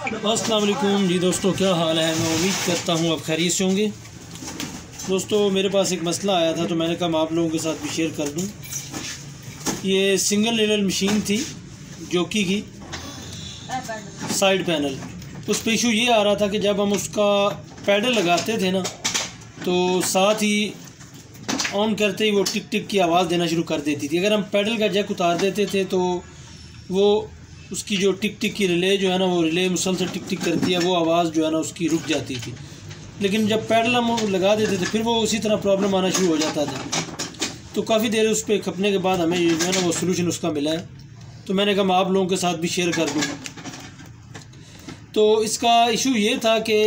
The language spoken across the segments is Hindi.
अस्सलाम वालेकुम जी दोस्तों, क्या हाल है। मैं उम्मीद करता हूँ आप खैरियत से होंगे। दोस्तों मेरे पास एक मसला आया था तो मैंने कहा मैं आप लोगों के साथ भी शेयर कर दूँ। ये सिंगल लेवल मशीन थी जॉकी की साइड पैनल। उस पर इशू ये आ रहा था कि जब हम उसका पैडल लगाते थे ना तो साथ ही ऑन करते ही वो टिक टिक की आवाज़ देना शुरू कर देती थी। अगर हम पैडल का जैक उतार देते थे तो वो उसकी जो टिक टिक की रिले जो है ना, वो रिले मुसलसल टिक टिक करती है, वो आवाज़ जो है ना उसकी रुक जाती थी। लेकिन जब पैडल हम लगा देते थे फिर वो उसी तरह प्रॉब्लम आना शुरू हो जाता था। तो काफ़ी देर उस पर खपने के बाद हमें जो है ना वो सोल्यूशन उसका मिला है। तो मैंने कहा मैं आप लोगों के साथ भी शेयर कर दूँ। तो इसका इशू ये था कि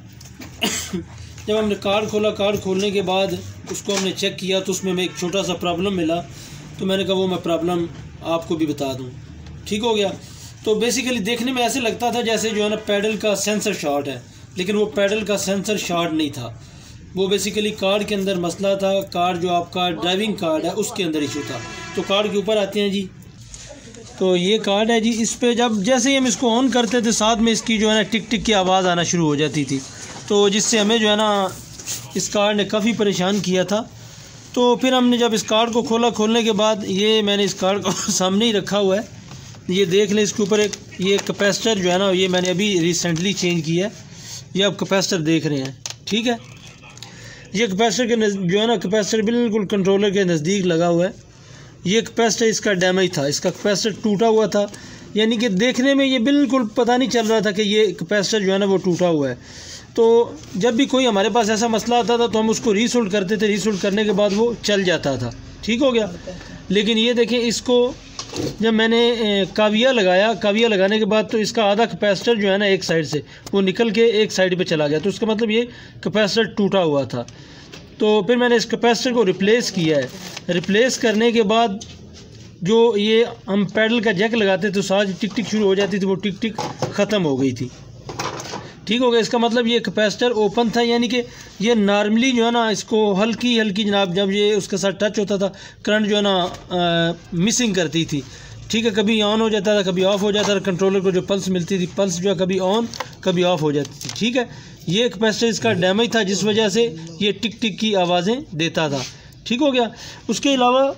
जब हमने कार्ड खोला, कार्ड खोलने के बाद उसको हमने चेक किया तो उसमें हमें एक छोटा सा प्रॉब्लम मिला। तो मैंने कहा वो मैं प्रॉब्लम आपको भी बता दूँ। ठीक हो गया। तो बेसिकली देखने में ऐसे लगता था जैसे जो है ना पैडल का सेंसर शॉर्ट है, लेकिन वो पैडल का सेंसर शॉर्ट नहीं था। वो बेसिकली कार्ड के अंदर मसला था। कार्ड जो आपका ड्राइविंग कार्ड है उसके अंदर इशू था। तो कार्ड के ऊपर आते हैं जी। तो ये कार्ड है जी। इस पर जब जैसे ही हम इसको ऑन करते थे साथ में इसकी जो है ना टिक टिक की आवाज़ आना शुरू हो जाती थी। तो जिससे हमें जो है ना इस कार्ड ने काफ़ी परेशान किया था। तो फिर हमने जब इस कार्ड को खोला, खोलने के बाद ये मैंने इस कार्ड को सामने ही रखा हुआ है। ये देख लें, इसके ऊपर एक ये कैपेसिटर जो है ना ये मैंने अभी रिसेंटली चेंज किया है। ये आप कैपेसिटर देख रहे हैं, ठीक है। ये कैपेसिटर के जो है ना कैपेसिटर बिल्कुल कंट्रोलर के नज़दीक लगा हुआ है। ये कैपेसिटर इसका डैमेज था, इसका कैपेसिटर टूटा हुआ था। यानी कि देखने में ये बिल्कुल पता नहीं चल रहा था कि ये कैपेसिटर जो है ना वो टूटा हुआ है। तो जब भी कोई हमारे पास ऐसा मसला आता था तो हम उसको रीसोल्ड करते थे। रीसोल्ड करने के बाद वो चल जाता था, ठीक हो गया। लेकिन ये देखें, इसको जब मैंने काविया लगाया, काविया लगाने के बाद तो इसका आधा कैपेसिटर जो है ना एक साइड से वो निकल के एक साइड पे चला गया। तो इसका मतलब ये कैपेसिटर टूटा हुआ था। तो फिर मैंने इस कैपेसिटर को रिप्लेस किया है। रिप्लेस करने के बाद जो ये हम पैडल का जैक लगाते तो साथ टिक टिक शुरू हो जाती थी, वो टिक टिक ख़त्म हो गई थी। ठीक हो गया। इसका मतलब ये कैपेसिटर ओपन था, यानी कि ये नॉर्मली जो है ना इसको हल्की हल्की जनाब जब ये उसके साथ टच होता था करंट जो है ना मिसिंग करती थी। ठीक है, कभी ऑन हो जाता था, कभी ऑफ़ हो जाता था। कंट्रोलर को जो पल्स मिलती थी, पल्स जो है कभी ऑन कभी ऑफ़ हो जाती थी। ठीक है, ये कैपेसिटर इसका डैमेज था जिस वजह से ये टिक टिक की आवाज़ें देता था। ठीक हो गया। उसके अलावा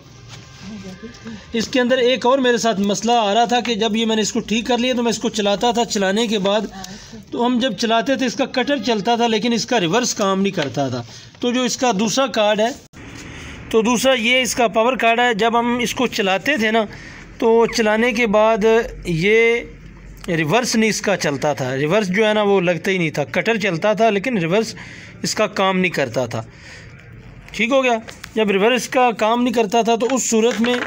इसके अंदर एक और मेरे साथ मसला आ रहा था कि जब ये मैंने इसको ठीक कर लिया तो मैं इसको चलाता था। चलाने के बाद तो हम जब चलाते थे इसका कटर चलता था लेकिन इसका रिवर्स काम नहीं करता था। तो जो इसका दूसरा कार्ड है, तो दूसरा ये इसका पावर कार्ड है। जब हम इसको चलाते थे ना तो चलाने के बाद ये रिवर्स नहीं इसका चलता था। रिवर्स जो है ना वो लगता ही नहीं था। कटर चलता था लेकिन रिवर्स इसका काम नहीं करता था। ठीक हो गया। जब रिवर्स का काम नहीं करता था तो उस सूरत में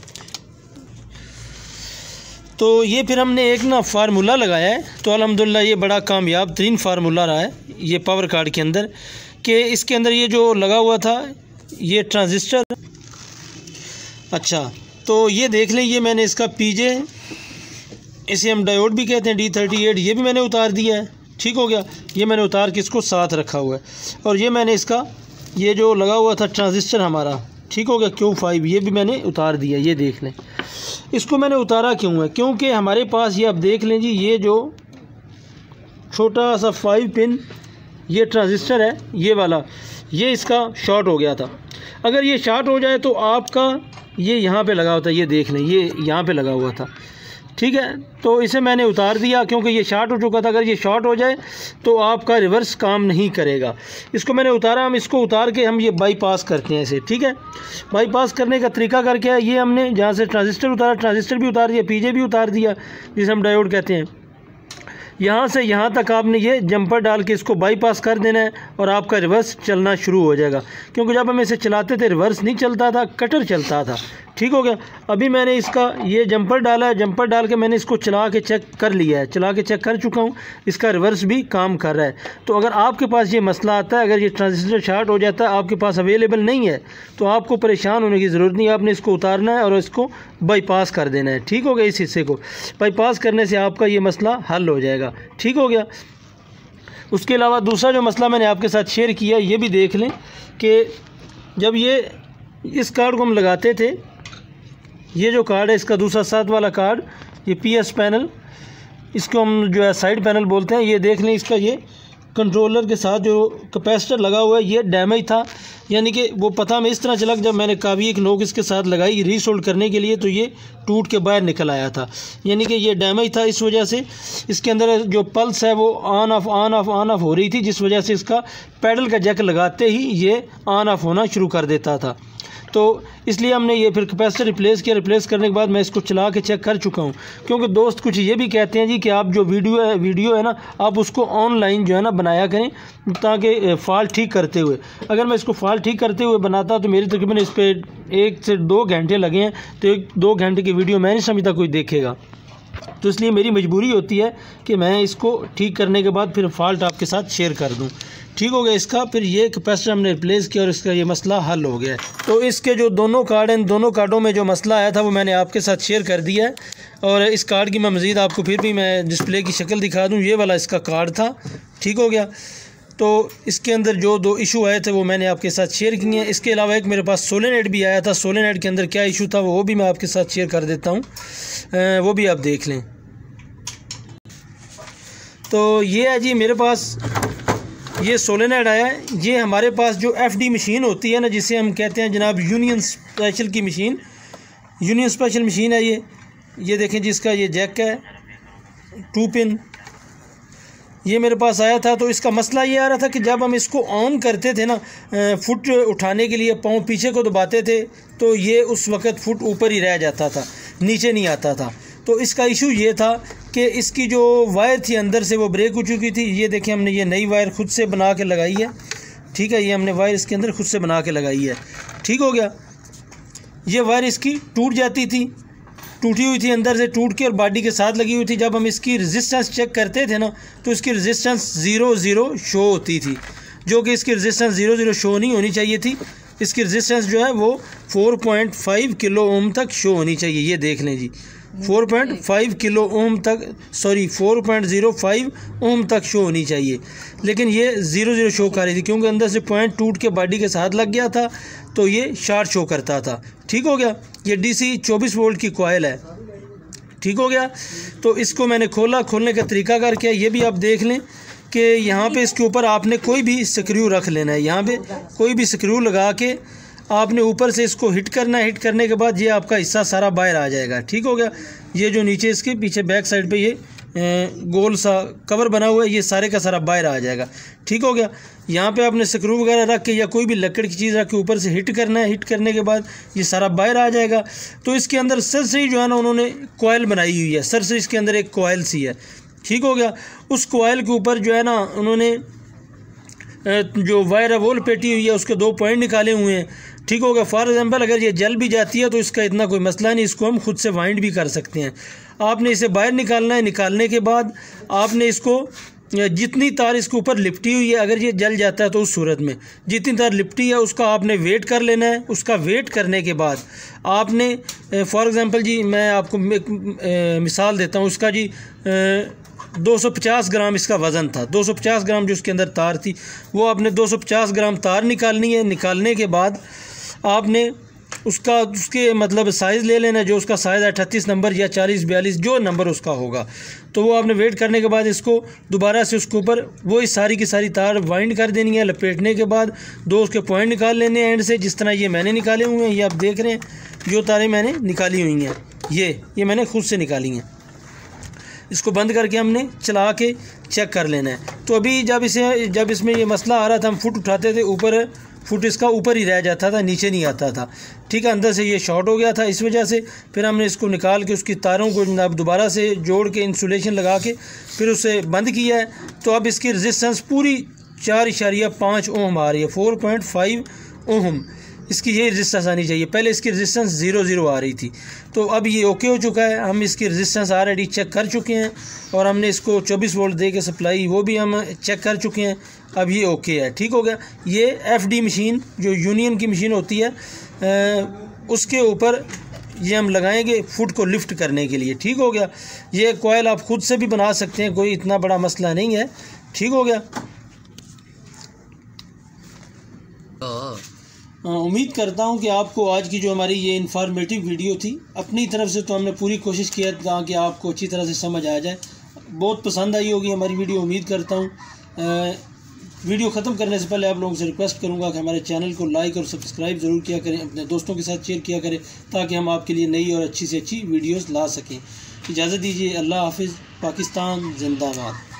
तो ये फिर हमने एक ना फार्मूला लगाया है। तो अल्हम्दुलिल्लाह ये बड़ा कामयाब तरीन फार्मूला रहा है ये पावर कार्ड के अंदर। कि इसके अंदर ये जो लगा हुआ था ये ट्रांजिस्टर, अच्छा तो ये देख लें, ये मैंने इसका पीजे, इसे हम डायोड भी कहते हैं, D38, ये भी मैंने उतार दिया है। ठीक हो गया। ये मैंने उतार के इसको साथ रखा हुआ है। और ये मैंने इसका ये जो लगा हुआ था ट्रांजिस्टर हमारा, ठीक हो गया, Q5, ये भी मैंने उतार दिया। ये देख लें, इसको मैंने उतारा क्यों है, क्योंकि हमारे पास ये आप देख लें जी, ये जो छोटा सा 5 पिन ये ट्रांजिस्टर है ये वाला, ये इसका शॉर्ट हो गया था। अगर ये शॉर्ट हो जाए तो आपका ये यहाँ पे लगा होता है, ये देख लें, ये यहाँ पे लगा हुआ था। ठीक है, तो इसे मैंने उतार दिया क्योंकि ये शॉर्ट हो चुका था। अगर ये शॉर्ट हो जाए तो आपका रिवर्स काम नहीं करेगा। इसको मैंने उतारा। हम इसको उतार के हम ये बाईपास करते हैं इसे। ठीक है, बाईपास करने का तरीका करके है, ये हमने जहाँ से ट्रांजिस्टर उतारा, ट्रांजिस्टर भी उतार दिया, पीजे भी उतार दिया, जिसे हम डायोड कहते हैं। यहाँ से यहाँ तक आपने ये जंपर डाल के इसको बाईपास कर देना है और आपका रिवर्स चलना शुरू हो जाएगा। क्योंकि जब हम इसे चलाते थे रिवर्स नहीं चलता था, कटर चलता था। ठीक हो गया। अभी मैंने इसका ये जंपर डाला है, जंपर डाल के मैंने इसको चला के चेक कर लिया है, चला के चेक कर चुका हूँ, इसका रिवर्स भी काम कर रहा है। तो अगर आपके पास ये मसला आता है, अगर ये ट्रांजिस्टर शॉर्ट हो जाता है, आपके पास अवेलेबल नहीं है, तो आपको परेशान होने की ज़रूरत नहीं है। आपने इसको उतारना है और इसको बाईपास कर देना है। ठीक हो गया। इस हिस्से को बाईपास करने से आपका ये मसला हल हो जाएगा। ठीक हो गया। उसके अलावा दूसरा जो मसला मैंने आपके साथ शेयर किया, ये भी देख लें कि जब ये इस कार्ड को हम लगाते थे, ये जो कार्ड है इसका दूसरा साथ वाला कार्ड, ये PS पैनल, इसको हम जो है साइड पैनल बोलते हैं। ये देख लें, इसका ये कंट्रोलर के साथ जो कैपेसिटर लगा हुआ है ये डैमेज था, यानी कि वो पता में इस तरह चला कि जब मैंने कावी एक नोक इसके साथ लगाई रीसोल्ड करने के लिए तो ये टूट के बाहर निकल आया था, यानी कि ये डैमेज था। इस वजह से इसके अंदर जो पल्स है वो ऑन ऑफ हो रही थी, जिस वजह से इसका पैडल का जैक लगाते ही ये ऑन ऑफ होना शुरू कर देता था। तो इसलिए हमने ये फिर कैपेसिटर रिप्लेस किया। रिप्लेस करने के बाद मैं इसको चला के चेक कर चुका हूँ, क्योंकि दोस्त कुछ ये भी कहते हैं जी कि आप जो वीडियो है ना आप उसको ऑनलाइन जो है ना बनाया करें, ताकि फ़ॉल्ट ठीक करते हुए। अगर मैं इसको फ़ॉल्ट ठीक करते हुए बनाता तो मेरी तकरीबन इस पर 1 से 2 घंटे लगे हैं, तो 1-2 घंटे की वीडियो मैं नहीं समझता कोई देखेगा। तो इसलिए मेरी मजबूरी होती है कि मैं इसको ठीक करने के बाद फिर फ़ॉल्ट आपके साथ शेयर कर दूं। ठीक हो गया इसका। फिर ये कैपेसिटर हमने रिप्लेस किया और इसका ये मसला हल हो गया है। तो इसके जो दोनों कार्ड हैं, दोनों कार्डों में जो मसला आया था वो मैंने आपके साथ शेयर कर दिया है। और इस कार्ड की मैं मज़ीद आपको फिर भी मैं डिस्प्ले की शक्ल दिखा दूँ। ये वाला इसका कार्ड था। ठीक हो गया। तो इसके अंदर जो 2 इशू आए थे वो मैंने आपके साथ शेयर किए हैं। इसके अलावा एक मेरे पास सोलेनोइड भी आया था। सोलेनोइड के अंदर क्या इशू था वो भी मैं आपके साथ शेयर कर देता हूँ, वो भी आप देख लें। तो ये है जी मेरे पास ये सोलेनोइड आया है। ये हमारे पास जो FD मशीन होती है ना, जिसे हम कहते हैं जनाब यूनियन स्पेशल की मशीन, यूनियन स्पेशल मशीन है ये देखें जिसका ये जैक है 2 पिन, ये मेरे पास आया था। तो इसका मसला ये आ रहा था कि जब हम इसको ऑन करते थे ना, फुट उठाने के लिए पाँव पीछे को दबाते थे तो ये उस वक़्त फुट ऊपर ही रह जाता था, नीचे नहीं आता था। तो इसका इशू ये था कि इसकी जो वायर थी अंदर से वो ब्रेक हो चुकी थी। ये देखें हमने ये नई वायर खुद से बना के लगाई है। ठीक है, ये हमने वायर इसके अंदर खुद से बना के लगाई है। ठीक हो गया। ये वायर इसकी टूट जाती थी, टूटी हुई थी, अंदर से टूट के और बॉडी के साथ लगी हुई थी। जब हम इसकी रेजिस्टेंस चेक करते थे ना तो इसकी रेजिस्टेंस 0 शो होती थी, जो कि इसकी रेजिस्टेंस 0 शो नहीं होनी चाहिए थी। इसकी रेजिस्टेंस जो है वो 4.5 किलो ओम तक शो होनी चाहिए। ये देख लें जी 4.5 किलो ओम तक, सॉरी 4.05 ओम तक शो होनी चाहिए, लेकिन ये 0 शो कर रही थी क्योंकि अंदर से पॉइंट टूट के बॉडी के साथ लग गया था तो ये शार्ट शो करता था। ठीक हो गया। ये DC 24 वोल्ट की कॉइल है। ठीक हो गया। तो इसको मैंने खोला, खोलने का तरीका करके ये भी आप देख लें कि यहाँ पे इसके ऊपर आपने कोई भी स्क्रू रख लेना है। यहाँ पे कोई भी स्क्रू लगा के आपने ऊपर से इसको हिट करना है। हिट करने के बाद ये आपका हिस्सा सारा बाहर आ जाएगा। ठीक हो गया। ये जो नीचे इसके पीछे बैक साइड पे ये गोल सा कवर बना हुआ है, ये सारे का सारा बाहर आ जाएगा। ठीक हो गया। यहाँ पे आपने स्क्रू वगैरह रख के या कोई भी लकड़ की चीज़ रख के ऊपर से हिट करना है। हिट करने के बाद ये सारा बाहर आ जाएगा। तो इसके अंदर सरसरी जो है ना उन्होंने कॉइल बनाई हुई है। सरसरी इसके अंदर एक कॉइल सी है। ठीक हो गया। उस कॉइल के ऊपर जो है ना उन्होंने जो वायर है वो लपेटी हुई है, उसके 2 पॉइंट निकाले हुए हैं। ठीक हो गया। फॉर एग्जांपल अगर ये जल भी जाती है तो इसका इतना कोई मसला नहीं, इसको हम खुद से वाइंड भी कर सकते हैं। आपने इसे बाहर निकालना है। निकालने के बाद आपने इसको जितनी तार इसके ऊपर लिपटी हुई है, अगर ये जल जाता है तो उस सूरत में जितनी तार लिपटी है उसका आपने वेट कर लेना है। उसका वेट करने के बाद आपने फॉर एग्ज़ाम्पल जी मैं आपको एक मिसाल देता हूँ। उसका जी 250 ग्राम इसका वज़न था। 250 ग्राम जो उसके अंदर तार थी वो आपने 250 ग्राम तार निकालनी है। निकालने के बाद आपने उसके मतलब साइज़ ले लेना, जो उसका साइज़ है 38 नंबर या 40-42 जो नंबर उसका होगा। तो वो आपने वेट करने के बाद इसको दोबारा से उसके ऊपर वो इस सारी की सारी तार वाइंड कर देनी है। लपेटने के बाद 2 उसके पॉइंट निकाल लेने हैं एंड से, जिस तरह ये मैंने निकाले हुए हैं। ये आप देख रहे हैं जो तारें मैंने निकाली हुई हैं, ये मैंने खुद से निकाली हैं। इसको बंद करके हमने चला के चेक कर लेना है। तो अभी जब इसमें ये मसला आ रहा था, हम फुट उठाते थे, ऊपर फुट इसका ऊपर ही रह जाता था, नीचे नहीं आता था। ठीक है। अंदर से ये शॉर्ट हो गया था, इस वजह से फिर हमने इसको निकाल के उसकी तारों को जनाब दोबारा से जोड़ के इंसुलेशन लगा के फिर उसे बंद किया है। तो अब इसकी रेजिस्टेंस पूरी 4.5 ओम आ रही है। 4.5 ओम इसकी ये रेजिस्टेंस आनी चाहिए। पहले इसकी रेजिस्टेंस 0 आ रही थी। तो अब ये ओके हो चुका है। हम इसकी रेजिस्टेंस ऑलरेडी चेक कर चुके हैं और हमने इसको 24 वोल्ट दे के सप्लाई वो भी हम चेक कर चुके हैं। अब ये ओके है। ठीक हो गया। ये FD मशीन जो यूनियन की मशीन होती है उसके ऊपर ये हम लगाएंगे फुट को लिफ्ट करने के लिए। ठीक हो गया। ये कॉइल आप खुद से भी बना सकते हैं, कोई इतना बड़ा मसला नहीं है। ठीक हो गया। उम्मीद करता हूं कि आपको आज की जो हमारी ये इन्फॉर्मेटिव वीडियो थी, अपनी तरफ से तो हमने पूरी कोशिश किया ताकि आपको अच्छी तरह से समझ आ जाए। बहुत पसंद आई होगी हमारी वीडियो, उम्मीद करता हूँ। वीडियो ख़त्म करने से पहले आप लोगों से रिक्वेस्ट करूँगा कि हमारे चैनल को लाइक और सब्सक्राइब ज़रूर किया करें, अपने दोस्तों के साथ शेयर किया करें, ताकि हम आपके लिए नई और अच्छी से अच्छी वीडियोस ला सकें। इजाज़त दीजिए, अल्लाह हाफिज़। पाकिस्तान जिंदाबाद।